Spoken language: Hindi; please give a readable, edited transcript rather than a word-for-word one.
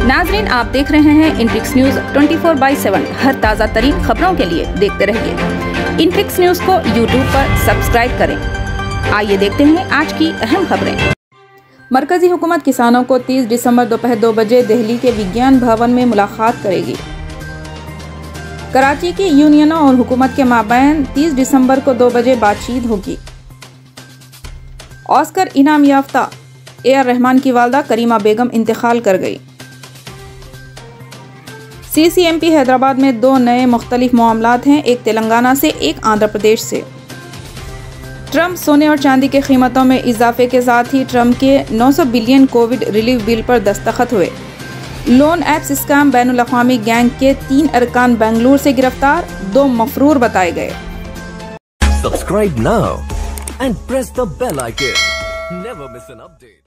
नाजरीन, आप देख रहे हैं इनफिक्स न्यूज 24/7। हर ताज़ा तरीन खबरों के लिए देखते रहिए इनफिक्स न्यूज को यूट्यूब पर सब्सक्राइब करें। आइए देखते हैं आज की अहम खबरें। मरकजी हुकूमत किसानों को 30 दिसंबर दोपहर 2 बजे दिल्ली के विज्ञान भवन में मुलाकात करेगी। कराची की यूनियनों और हुकूमत के माबैन 30 दिसंबर को 2 बजे बातचीत होगी। ऑस्कर इनाम याफ्ता ए.आर. रहमान की वालदा करीमा बेगम इंतकाल कर गई। CCMP हैदराबाद में 2 नए मुख्तलिफ मामलात हैं, एक तेलंगाना से, एक आंध्र प्रदेश से। ट्रंप सोने और चांदी के कीमतों में इजाफे के साथ ही ट्रंप के 900 बिलियन कोविड रिलीफ बिल पर दस्तखत हुए। लोन ऐप्स स्कैम बैनुल अक़वामी गैंग के 3 अरकान बेंगलुरु से गिरफ्तार, 2 मफरूर बताए गए। Subscribe now and press the bell icon. Never miss an update.